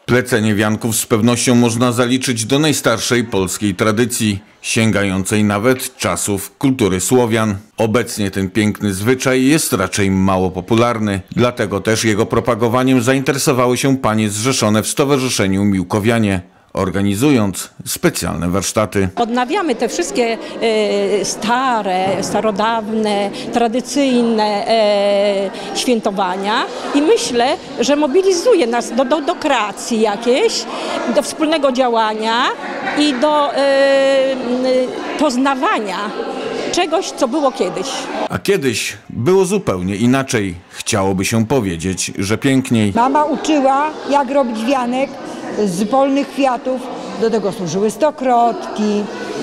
Plecenie wianków z pewnością można zaliczyć do najstarszej polskiej tradycji, sięgającej nawet czasów kultury Słowian. Obecnie ten piękny zwyczaj jest raczej mało popularny, dlatego też jego propagowaniem zainteresowały się panie zrzeszone w Stowarzyszeniu Miłkowianie, organizując specjalne warsztaty. Odnawiamy te wszystkie starodawne, tradycyjne świętowania i myślę, że mobilizuje nas do kreacji jakiejś, do wspólnego działania i do poznawania czegoś, co było kiedyś. A kiedyś było zupełnie inaczej. Chciałoby się powiedzieć, że piękniej. Mama uczyła, jak robić wianek z polnych kwiatów. Do tego służyły stokrotki,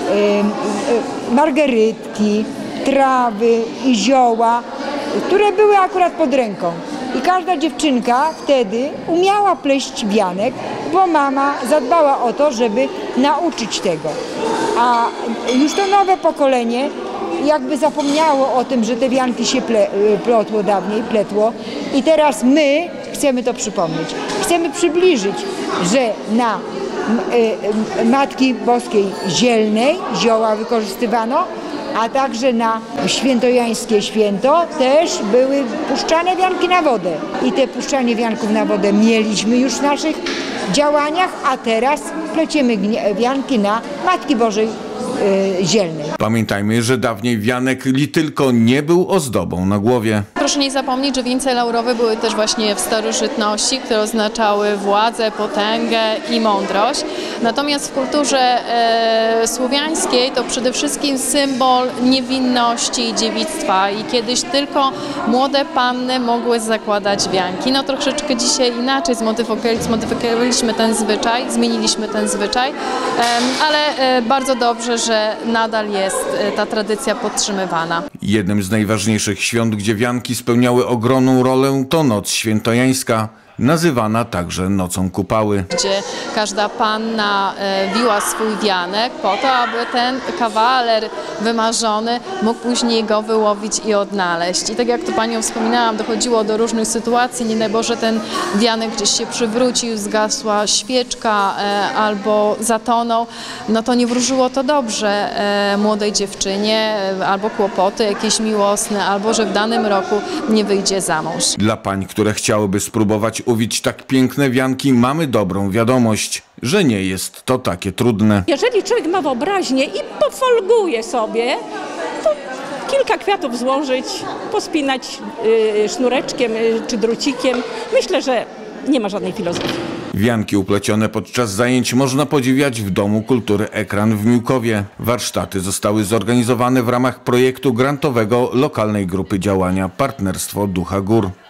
margerytki, trawy i zioła, które były akurat pod ręką. I każda dziewczynka wtedy umiała pleść wianek, bo mama zadbała o to, żeby nauczyć tego. A już to nowe pokolenie jakby zapomniało o tym, że te wianki się plotło dawniej, pletło. I teraz my chcemy to przypomnieć. Chcemy przybliżyć, że na Matki Boskiej Zielnej zioła wykorzystywano, a także na świętojańskie święto też były puszczane wianki na wodę. I te puszczanie wianków na wodę mieliśmy już w naszych działaniach, a teraz pleciemy wianki na Matki Bożej Zielnej. Pamiętajmy, że dawniej wianek tylko nie był ozdobą na głowie. Proszę nie zapomnieć, że wieńce laurowe były też właśnie w starożytności, które oznaczały władzę, potęgę i mądrość. Natomiast w kulturze słowiańskiej to przede wszystkim symbol niewinności i dziewictwa i kiedyś tylko młode panny mogły zakładać wianki. No troszeczkę dzisiaj inaczej zmodyfikowaliśmy ten zwyczaj, zmieniliśmy ten zwyczaj, ale bardzo dobrze, że nadal jest ta tradycja podtrzymywana. Jednym z najważniejszych świąt, gdzie wianki spełniały ogromną rolę, to Noc Świętojańska, nazywana także Nocą Kupały. Gdzie każda panna wiła swój wianek po to, aby ten kawaler wymarzony mógł później go wyłowić i odnaleźć. I tak jak tu panią wspominałam, dochodziło do różnych sytuacji, nie daj Boże ten wianek gdzieś się przywrócił, zgasła świeczka albo zatonął, no to nie wróżyło to dobrze młodej dziewczynie, albo kłopoty jakieś miłosne, albo że w danym roku nie wyjdzie za mąż. Dla pań, które chciałyby spróbować uwić tak piękne wianki, mamy dobrą wiadomość, że nie jest to takie trudne. Jeżeli człowiek ma wyobraźnię i pofolguje sobie, to kilka kwiatów złożyć, pospinać sznureczkiem czy drucikiem. Myślę, że nie ma żadnej filozofii. Wianki uplecione podczas zajęć można podziwiać w Domu Kultury Ekran w Miłkowie. Warsztaty zostały zorganizowane w ramach projektu grantowego lokalnej grupy działania Partnerstwo Ducha Gór.